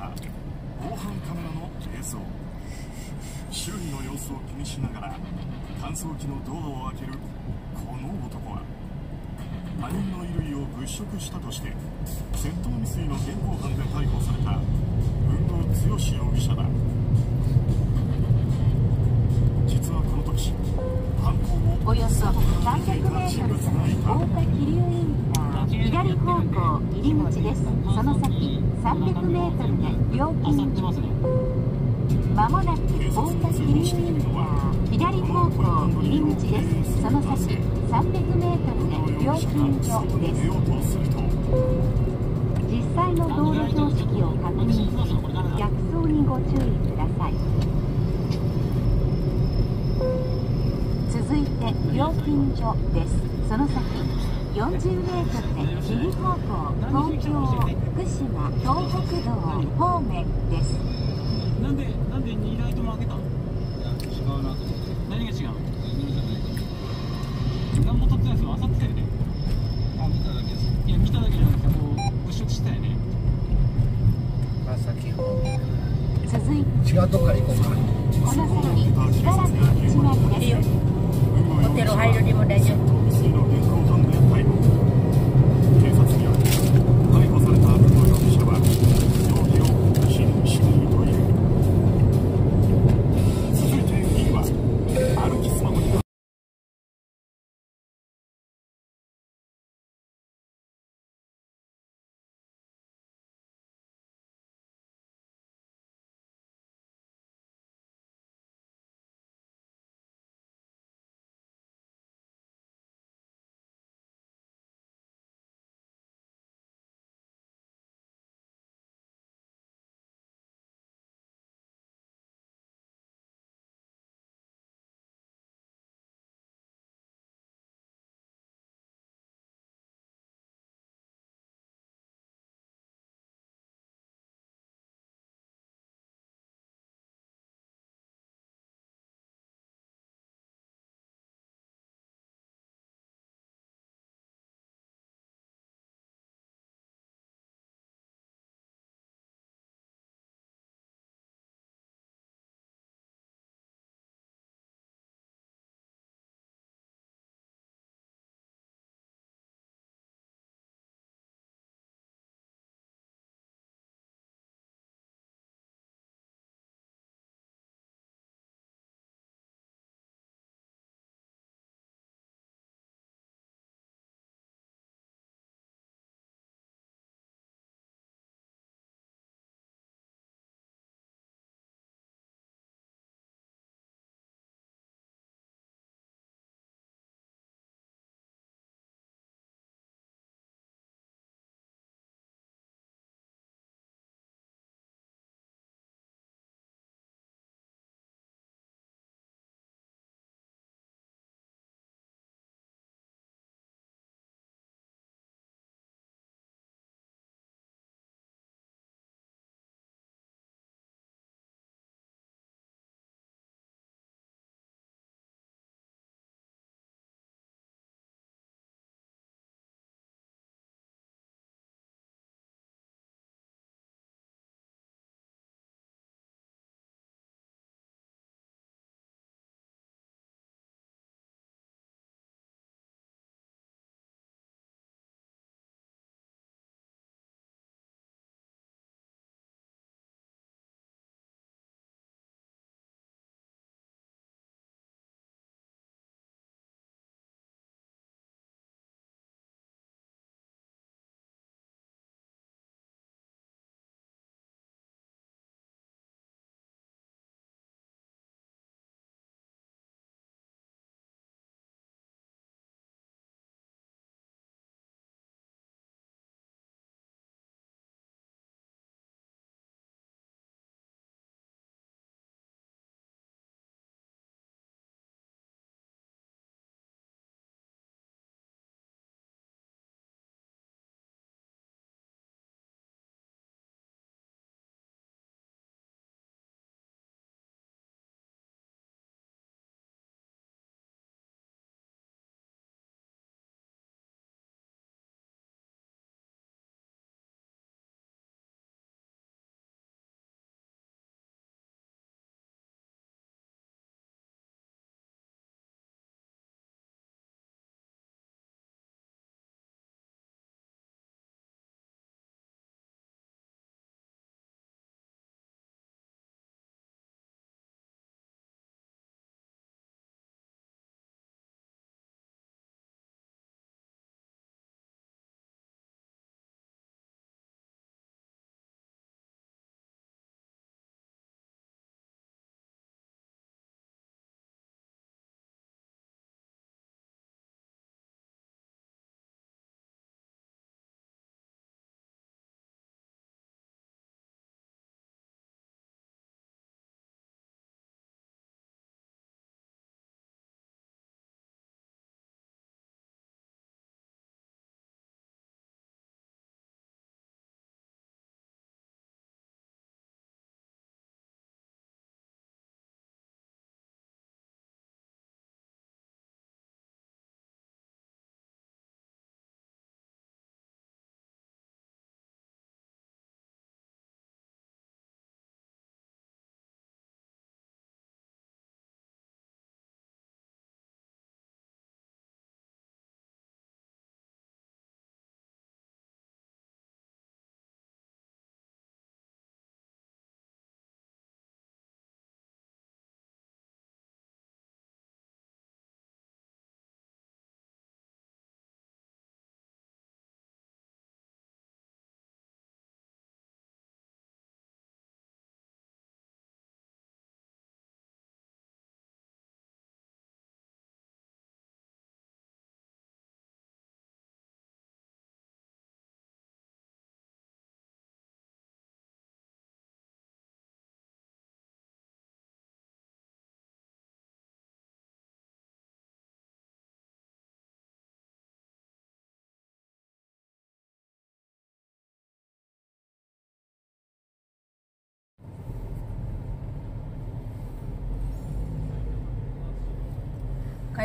た防犯カメラの映像。周囲の様子を気にしながら乾燥機のドアを開けるこの男は、他人の衣類を物色したとして窃盗未遂の現行犯で逮捕された文具剛容疑者だ。実はこの時、犯行をおよそ見てい 300 たメートル人物がいた。 大田桐生インター左方向入り口です。その先300メートルで料金所。まもなく大田桐生インター左方向入り口です。その先300メートルで料金所です。実際の道路標識を確認し、逆走にご注意ください。続いて料金所です。その先40メートルで右方向東京福島東北道方面です。 なんで2ライトも開けたの？いや違うなと思って。何が違うの？何も撮ってないですよ。あさってたよね。あ、見ただけです。いや見ただけじゃなくてもう物色してたよね。 先方面続いて違うとこから行こうか。 この先しばらく道なりです。 ホテル入るにも大丈夫。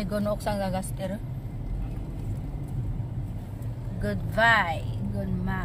Ay, gunok sang gagaster. Goodbye, gunma.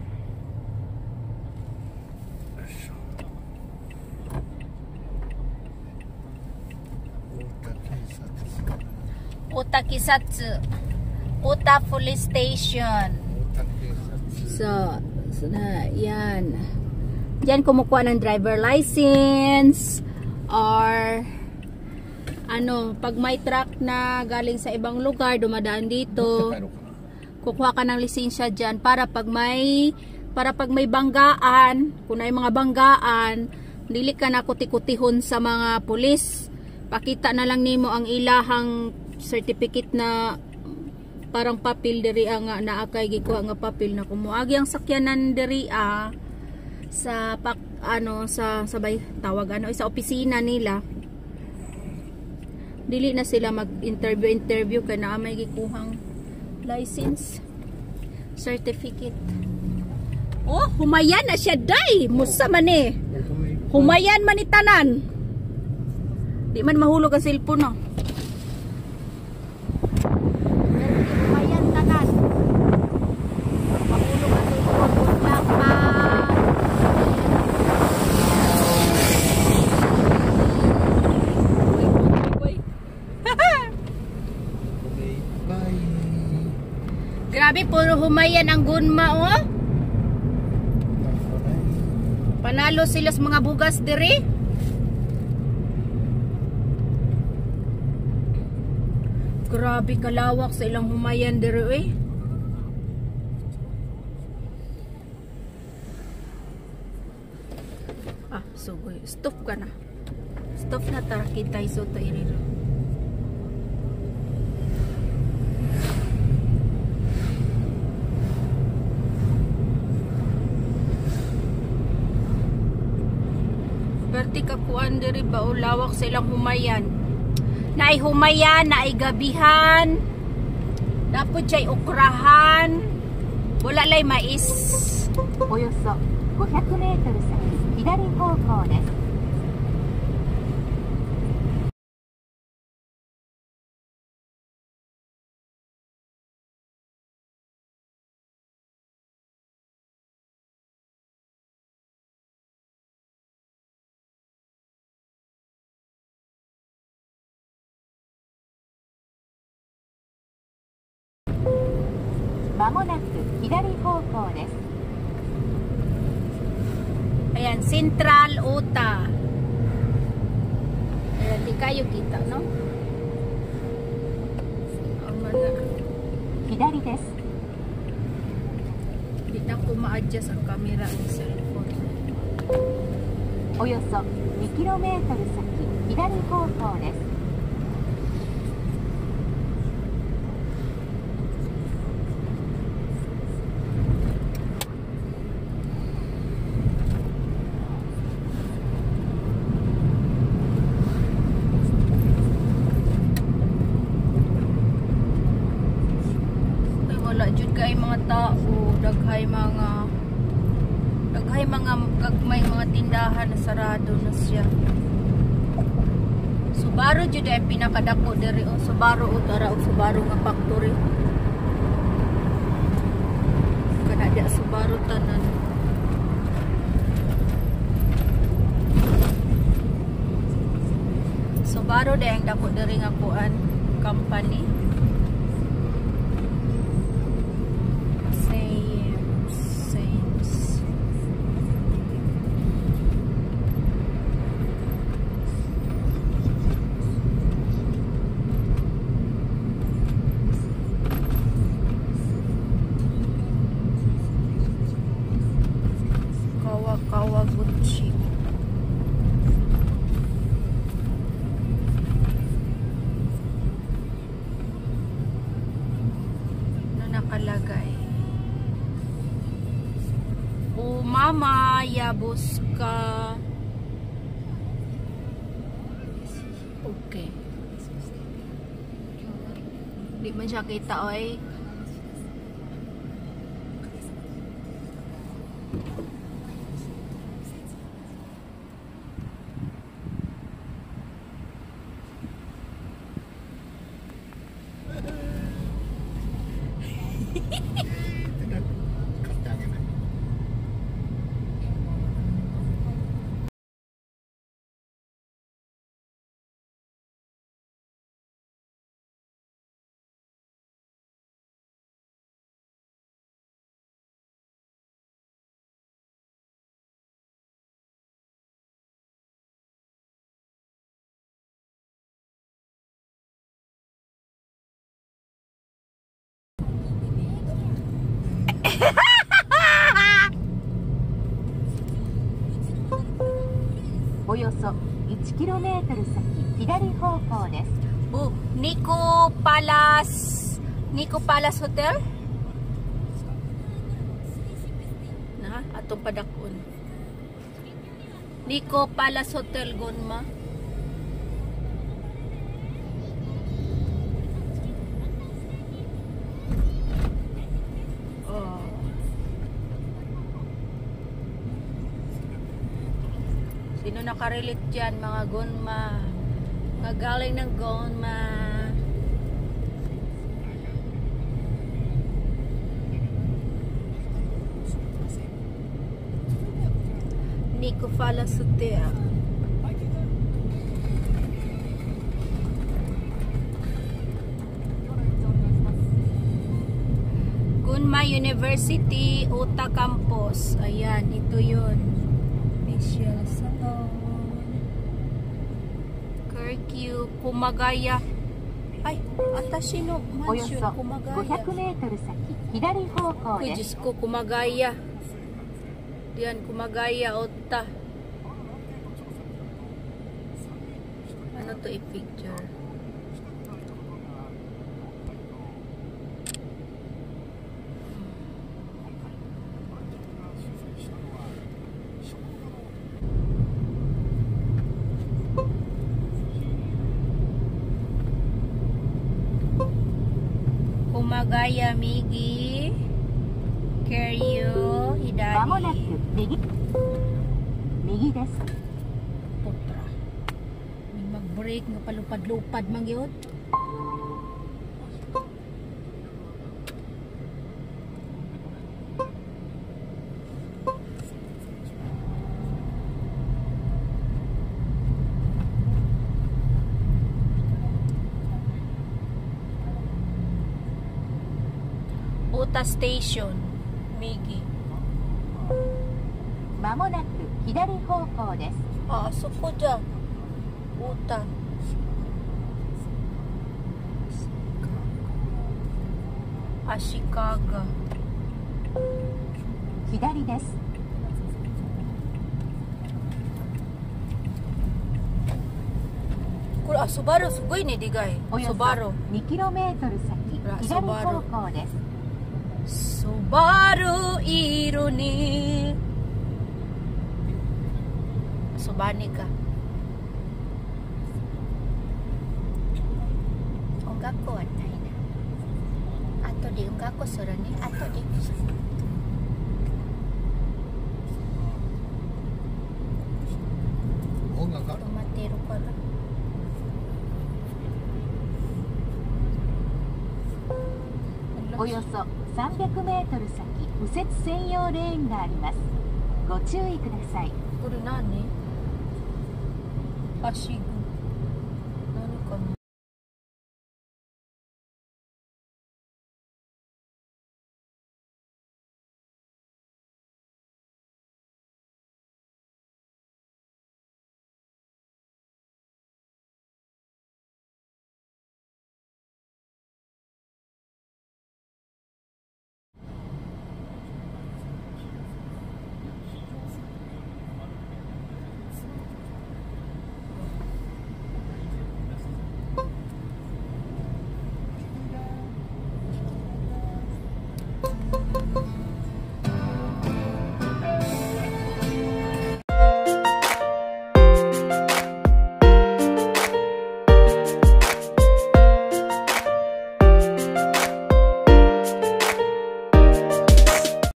Ota Kisatsu. Ota Police Station. So na yan. Diyan kumukuha ng driver license or ano, pag may truck na galing sa ibang lugar dumadaan dito, kukuha ka ng lisensya diyan para pag may banggaan, kung may mga banggaan, dili ka na kuti-kutihon sa mga pulis. Pakita na lang nimo ang ilahang certificate na parang papel diri nga naakay gikuha nga papel na kumuagi ang sakyanan diri sa sa sabay tawag sa opisina nila. Dili na sila mag-interview kay naa may gikuhang license certificate. Oh, humayan na siya day. Musa man eh. Humayan man ni tanan. Di man mahulog ang cellphone no. Humayan tanan. Mahulog ang cellphone lang pa. Grabe, puro humayan ang gunma, oh. Panalo sila sa mga bugas diri. Grabe kalawak sa ilang humayan diri, eh. Sugoy. Stop ka na. Stop na tara kita iso to irino. Berti kakuan diri ba o lawak sa ilang humayan. Naay humayan, naay gabihan. Dapat siya'y ukrahan. Wala lay mais. およそ500メートル先左方向です。まもなく左方向です。 Ayan, Central Ota. Ayan, di kayo kita, no? 左です。 Di na ko ma-adjust ang camera ng cellphone. およそ 2km 先左方向です。 Wala jud kay mga tao, daghay mga gagmay mga tindahan na sarado na siya. Subaru jud ay pinakadako diri o Subaru o tara og Subaru nga factory. Kana dia Subaru tanan. Subaru day ang dako diri nga kuan company. Kawaguchi. Ano nakalagay? O mama, yabos ka. Okay. Di man siya kita, oy. およそ 1km 先左方向です。 Nico Palace Hotel na atong padakon. Nico Palace Hotel Gunma. Sino nakarelate dyan, mga Gunma? Mga galing ng Gunma. Nico Palace Hotel. Gunma University, Ota Campus. Ayan, ito yun. Facial salon. Curfew, Kumagaya. Ay, Atashino およ Mansion, そ Kumagaya. 500m 先左方向 Uy, です。 Diyos ko, Kumagaya. Diyan, Kumagaya, Ota. Ano to i-picture? Kumagaya, Migi. Keryo, まもなく Hidari. 右です。 Putra. May mag-break nga palupad-lupad man gyud. Ota Station, Migi. まもなく左方向です。 Ah, so ko dyan. Uta. Ashikaga. 左です。 Kula, Subaru, sugoi ni digay. およそ Subaru. 2km 先左方向です。 Subaru Ironi. Subani ka. Ongako wa nai na. Ato di ongako sura ni. Ato di. Tumatero ka na. およそ 300m 先右折専用レーンがあります。ご注意ください。 これ何？足